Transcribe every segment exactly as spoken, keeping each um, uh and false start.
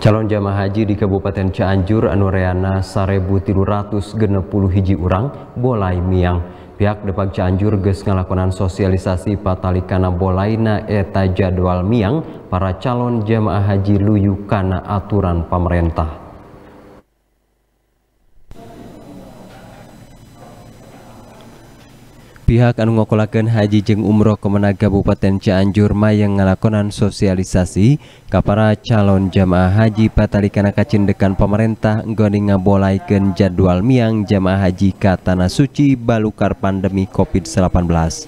Calon jamaah haji di Kabupaten Cianjur anu reana seribu tilu ratus genep puluh hiji urang bolai miang. Pihak Depag Cianjur geus ngalakonan sosialisasi patalikana bolaina eta jadwal miang para calon jamaah haji luyu kana aturan pamerentah. Pihak anu ngokolakeun haji jeung umroh Kemenag Kabupaten Cianjur mayang ngalakonan sosialisasi ka para calon jamaah haji patalikana kacindekan pamarentah nggoni ngabolaikeun jadwal miang jamaah haji ka Tanah Suci balukar pandemi COVID delapan belas.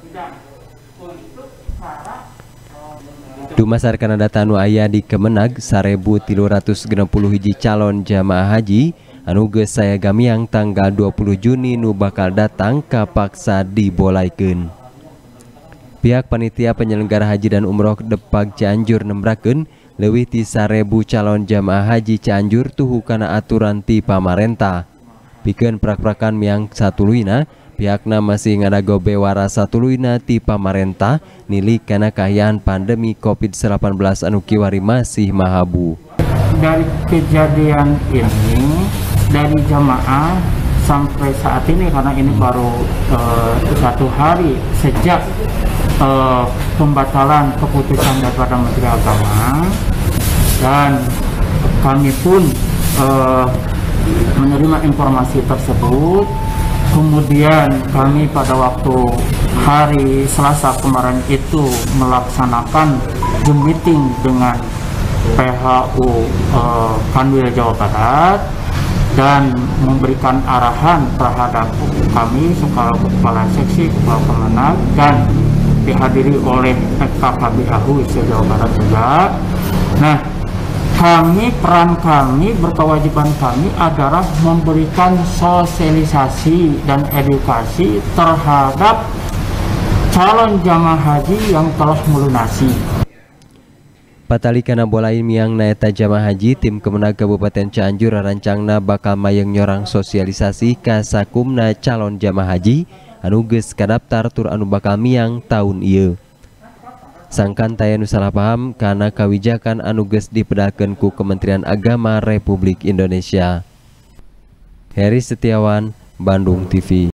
Dumasarkan data anu aya di Kemenag seribu tilu ratus genep puluh hiji calon jamaah haji anu geus sayaga miang tanggal dua puluh Juni nu bakal datang kapaksa dibolaikeun. Pihak panitia penyelenggara haji dan umroh Depag Cianjur nembrakeun leuwih ti sarebu calon jamaah haji Cianjur tuhu kana aturan ti pamarentah. Pikeun prak-prakan miang satuluyna pihakna masih ngadago bewara satuluyna ti pamarentah nili kana kaayaan pandemi COVID delapan belas anu kiwari masih mahabu. Dari kejadian ini, dari jamaah sampai saat ini, karena ini baru uh, satu hari sejak uh, pembatalan keputusan daripada Menteri Agama, dan kami pun uh, menerima informasi tersebut. Kemudian kami pada waktu hari Selasa kemarin itu melaksanakan Zoom meeting dengan P H U uh, Kanwil Jawa Barat dan memberikan arahan terhadap kami selaku kepala seksi, kepala Kemenag, dan dihadiri oleh K K B A H U Jawa Barat juga. Nah, kami peran kami berkewajiban kami adalah memberikan sosialisasi dan edukasi terhadap calon jamaah haji yang telah melunasi. Patalikana bolain miang naeta jamaah haji, tim Kemenag Kabupaten Cianjur rancangna bakal mayang nyorang sosialisasi ka sakumna calon jamaah haji anu geus kadaftar tur anu bakal miang taun ieu. Sangkan taya nu salah paham kana kawijakan anu geus dipedalkeun ku Kementerian Agama Republik Indonesia. Heri Setiawan, Bandung T V.